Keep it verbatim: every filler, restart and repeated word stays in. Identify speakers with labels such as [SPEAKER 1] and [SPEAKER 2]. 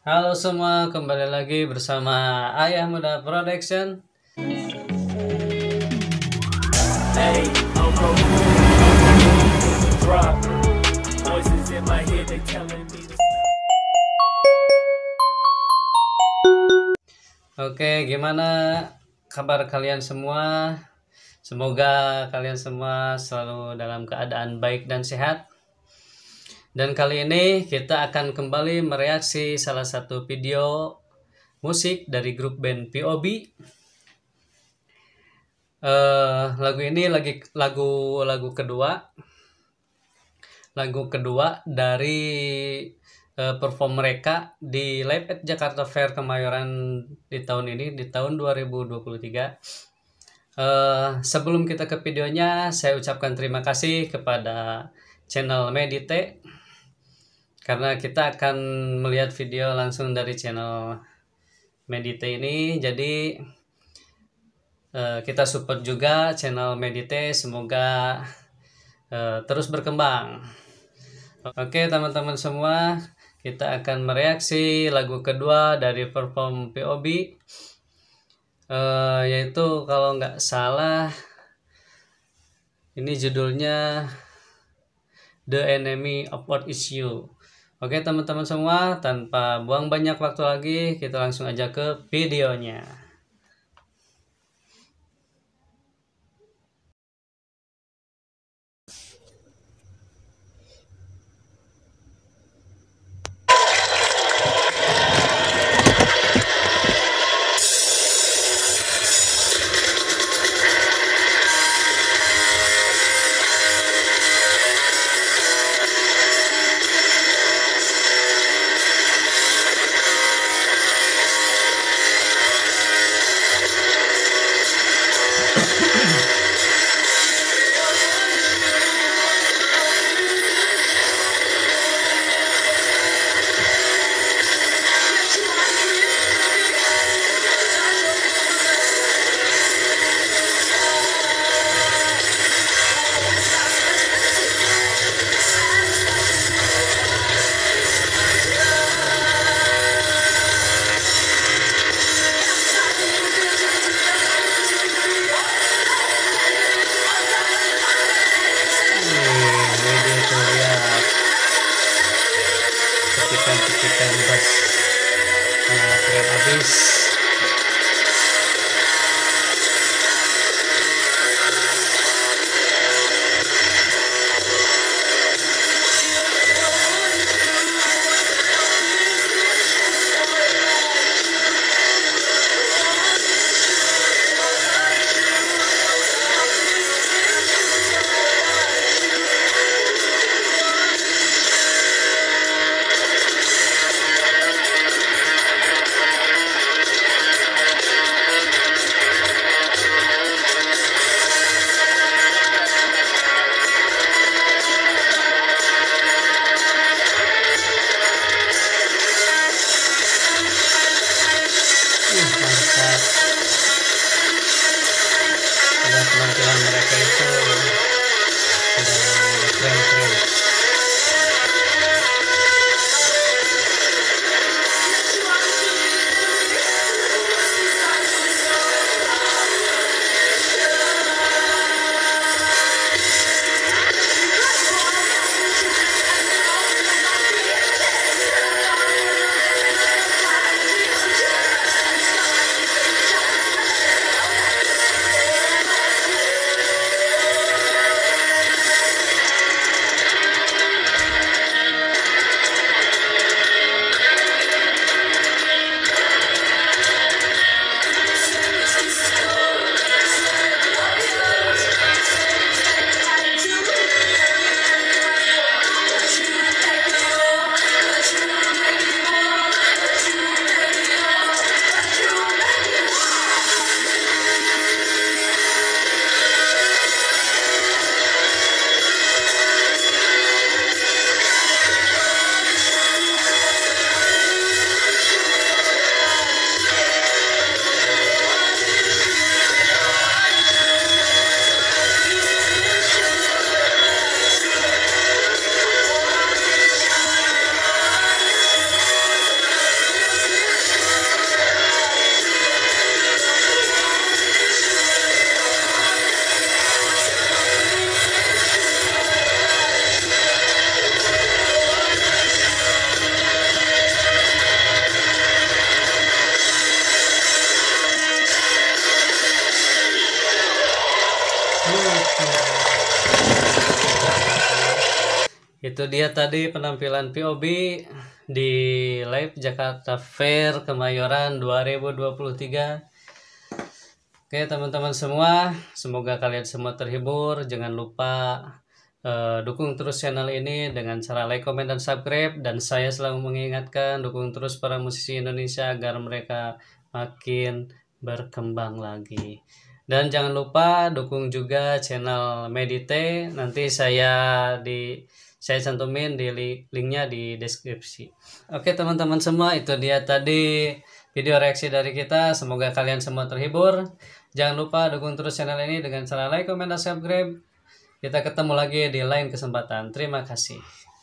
[SPEAKER 1] Halo semua, kembali lagi bersama Ayah Muda Production. Hey, Oke, gimana kabar kalian semua? Semoga kalian semua selalu dalam keadaan baik dan sehat. Dan kali ini kita akan kembali mereaksi salah satu video musik dari grup band P O B. Uh, lagu ini lagi lagu lagu kedua, lagu kedua dari uh, perform mereka di Live at Jakarta Fair Kemayoran di tahun ini, di tahun dua ribu dua puluh tiga. Uh, sebelum kita ke videonya, saya ucapkan terima kasih kepada channel Medite, karena kita akan melihat video langsung dari channel Medite ini. Jadi uh, kita support juga channel Medite, semoga uh, terus berkembang. Oke teman-teman semua, kita akan mereaksi lagu kedua dari perform P O B, uh, yaitu kalau nggak salah ini judulnya The Enemy of What Is You. Oke teman-teman semua, tanpa buang banyak waktu lagi, kita langsung aja ke videonya. Petikan bas, nah, keren abis. Itu dia tadi penampilan P O B di live Jakarta Fair Kemayoran dua ribu dua puluh tiga. Oke teman-teman semua, semoga kalian semua terhibur. Jangan lupa uh, dukung terus channel ini dengan cara like, comment, dan subscribe. Dan saya selalu mengingatkan, dukung terus para musisi Indonesia agar mereka makin berkembang lagi. Dan jangan lupa dukung juga channel Medite. Nanti saya di saya cantumin di linknya di deskripsi. Oke teman-teman semua, itu dia tadi video reaksi dari kita. Semoga kalian semua terhibur. Jangan lupa dukung terus channel ini dengan cara like, comment, dan subscribe. Kita ketemu lagi di lain kesempatan. Terima kasih.